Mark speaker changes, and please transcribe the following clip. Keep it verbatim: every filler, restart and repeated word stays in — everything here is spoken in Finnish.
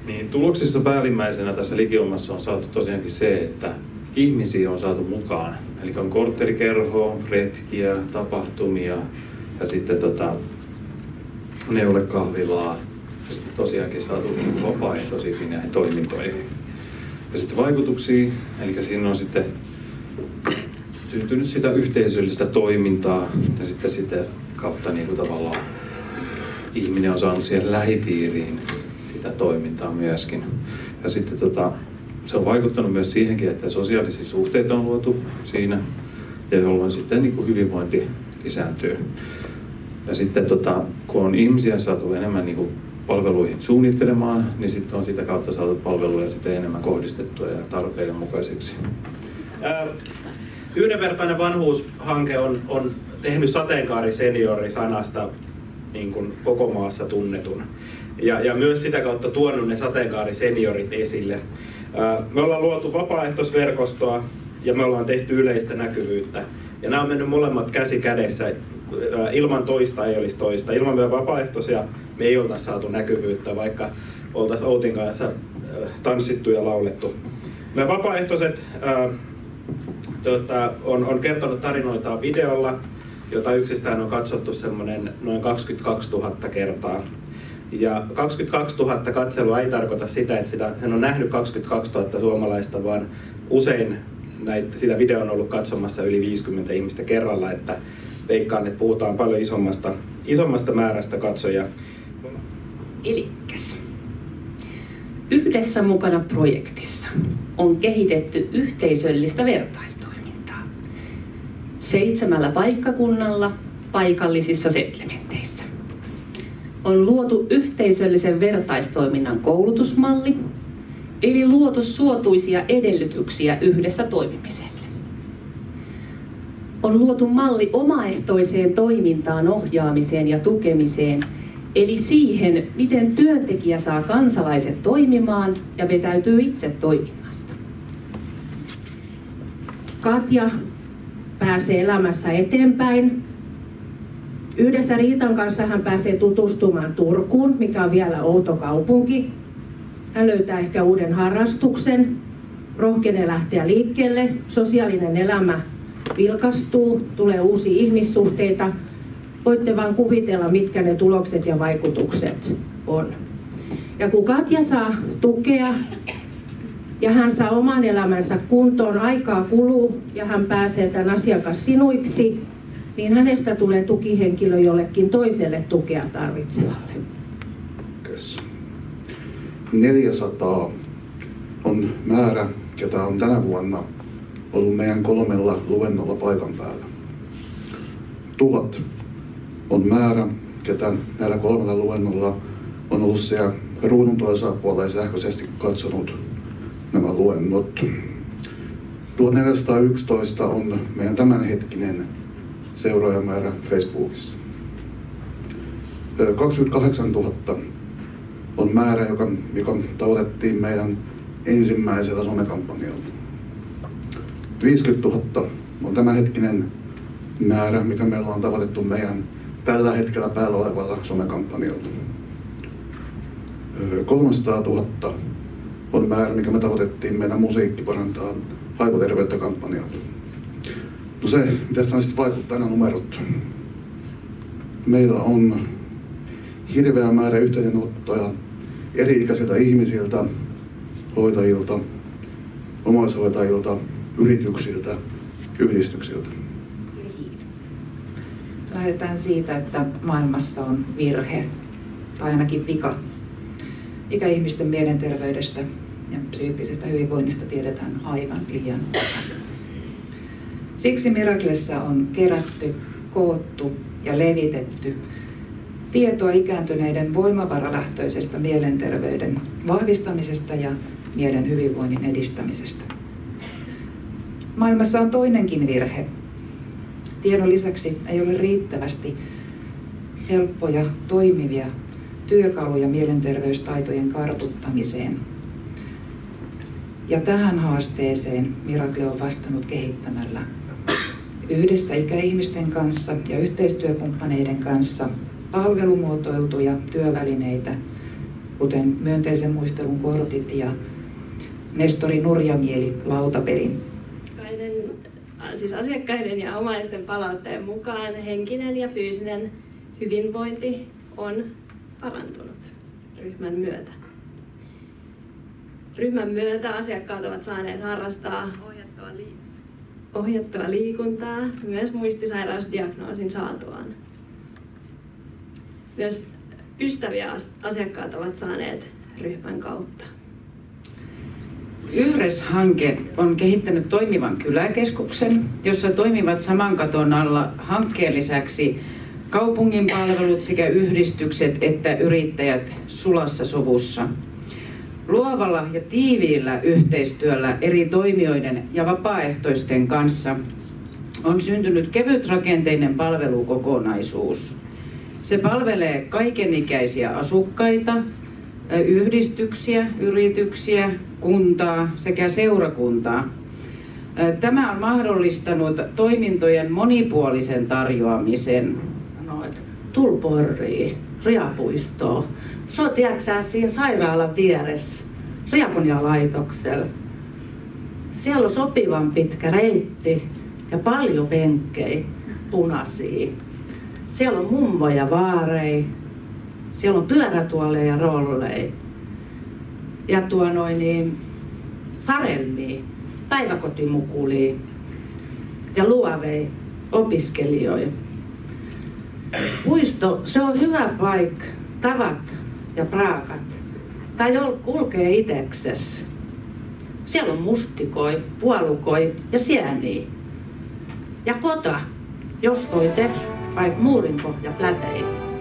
Speaker 1: Niin, tuloksissa päällimmäisenä tässä Ligiomassa on saatu tosiaankin se, että ihmisiä on saatu mukaan. Eli on kortterikerhoa, retkiä, tapahtumia ja sitten tota, neulekahvilaa. Ja sitten tosiaankin saatu vapaaehtoisiakin näihin toimintoihin. Ja sitten vaikutuksia, eli siinä on sitten syntynyt sitä yhteisöllistä toimintaa ja sitten sitä kautta niin kuin tavallaan ihminen on saanut siihen lähipiiriin sitä toimintaa myöskin. Ja sitten tota, se on vaikuttanut myös siihenkin, että sosiaalisia suhteita on luotu siinä, ja jolloin sitten niin kuin hyvinvointi lisääntyy. Ja sitten tota, kun on ihmisiä saatu enemmän niin kuin palveluihin suunnittelemaan, niin sitten on sitä kautta saatu palveluja sitten enemmän kohdistettua ja tarpeiden mukaiseksi.
Speaker 2: Ää, yhdenvertainen vanhuushanke on, on tehnyt sateenkaariseniori-sanasta niin kuin koko maassa tunnetun. Ja, ja myös sitä kautta tuonut ne sateenkaariseniorit esille. Ää, me ollaan luotu vapaaehtoisverkostoa ja me ollaan tehty yleistä näkyvyyttä. Ja nämä on mennyt molemmat käsi kädessä. Ää, ilman toista ei olisi toista. Ilman meidän vapaaehtoisia me ei oltaisi saatu näkyvyyttä, vaikka oltaisiin Outin kanssa ää, tanssittu ja laulettu. Meidän vapaaehtoiset ää, tuota, on, on kertonut tarinoitaan videolla, jota yksistään on katsottu semmoinen noin kaksikymmentäkaksituhatta kertaa. Ja kaksikymmentäkaksituhatta katselua ei tarkoita sitä, että sitä, sen on nähnyt kaksikymmentäkaksituhatta suomalaista, vaan usein näitä, sitä videoa on ollut katsomassa yli viisikymmentä ihmistä kerralla, että veikkaan, että puhutaan paljon isommasta, isommasta määrästä katsojia.
Speaker 3: Elikkäs. Yhdessä mukana projektissa on kehitetty yhteisöllistä vertaistoimintaa seitsemällä paikkakunnalla paikallisissa settlementeissä. On luotu yhteisöllisen vertaistoiminnan koulutusmalli, eli luotu suotuisia edellytyksiä yhdessä toimimiselle. On luotu malli omaehtoiseen toimintaan ohjaamiseen ja tukemiseen, eli siihen, miten työntekijä saa kansalaiset toimimaan ja vetäytyy itse toiminnasta. Katja pääsee elämässä eteenpäin. Yhdessä Riitan kanssa hän pääsee tutustumaan Turkuun, mikä on vielä outo kaupunki. Hän löytää ehkä uuden harrastuksen, rohkenee lähteä liikkeelle, sosiaalinen elämä vilkastuu, tulee uusia ihmissuhteita. Voitte vaan kuvitella, mitkä ne tulokset ja vaikutukset on. Ja kun Katja saa tukea ja hän saa oman elämänsä kuntoon, aikaa kuluu ja hän pääsee tämän asiakassinuiksi, niin hänestä tulee tukihenkilö jollekin toiselle tukea tarvitsevalle.
Speaker 4: neljäsataa on määrä, ketä on tänä vuonna ollut meidän kolmella luennolla paikan päällä. Tuhat on määrä, ketä näillä kolmella luennolla on ollut siellä ruudun toisella puolella ja sähköisesti katsonut nämä luennot. tuhatneljäsataayksitoista on meidän tämänhetkinen seuraajamäärä Facebookissa. kaksikymmentäkahdeksantuhatta on määrä, joka, joka tavoitettiin meidän ensimmäisellä somekampanjalla. viisikymmentätuhatta on tämänhetkinen määrä, mikä meillä on tavoitettu meidän tällä hetkellä päällä olevalla somekampanjalla. kolmesataatuhatta on määrä, mikä me tavoitettiin meidän Musiikki parantaa aivoterveyttä -kampanjalla. No se, miten sitä sitten vaikuttaa nämä numerot. Meillä on hirveä määrä yhteydenottoja eri-ikäisiltä ihmisiltä, hoitajilta, omaishoitajilta, yrityksiltä, yhdistyksiltä.
Speaker 5: Lähdetään siitä, että maailmassa on virhe, tai ainakin vika. Ikäihmisten mielenterveydestä ja psyykkisestä hyvinvoinnista tiedetään aivan liian vähän. Siksi Miraclessa on kerätty, koottu ja levitetty tietoa ikääntyneiden voimavaralähtöisestä mielenterveyden vahvistamisesta ja mielen hyvinvoinnin edistämisestä. Maailmassa on toinenkin virhe. Tiedon lisäksi ei ole riittävästi helppoja, toimivia työkaluja mielenterveystaitojen kartuttamiseen. Ja tähän haasteeseen Miracle on vastannut kehittämällä yhdessä ikäihmisten kanssa ja yhteistyökumppaneiden kanssa palvelumuotoiltuja työvälineitä, kuten myönteisen muistelun kortit ja Nestori Nurjamieli lautapelin.
Speaker 6: Siis asiakkaiden ja omaisten palautteen mukaan henkinen ja fyysinen hyvinvointi on parantunut ryhmän myötä. Ryhmän myötä asiakkaat ovat saaneet harrastaa ohjattua, li- ohjattua liikuntaa myös muistisairausdiagnoosin saatuaan. Myös ystäviä asiakkaat ovat saaneet ryhmän kautta.
Speaker 5: Yhres-hanke on kehittänyt toimivan kyläkeskuksen, jossa toimivat saman katon alla hankkeen lisäksi kaupungin palvelut sekä yhdistykset että yrittäjät sulassa sovussa. Luovalla ja tiiviillä yhteistyöllä eri toimijoiden ja vapaaehtoisten kanssa on syntynyt kevytrakenteinen palvelukokonaisuus. Se palvelee kaikenikäisiä asukkaita, yhdistyksiä, yrityksiä, kuntaa sekä seurakuntaa. Tämä on mahdollistanut toimintojen monipuolisen tarjoamisen.
Speaker 7: Sanoit, tul Porriin, Riapuistoon. Se on tiedäksä siinä sairaalan vieressä, Riaponia-laitoksella. Siellä on sopivan pitkä reitti ja paljon penkkejä, punaisia. Siellä on mummoja, vaareja. Siellä on pyörätuoleja ja rolleja. Ja tuo noin niin, farelmia, päiväkotimukulia ja luovei opiskelijoita. Puisto, se on hyvä paikka, tavat ja praakat. Tai kulkee itekses. Siellä on mustikoi, puolukoi ja sieniä. Ja kota, jos voi tehdä vaikka muurinko ja plätei.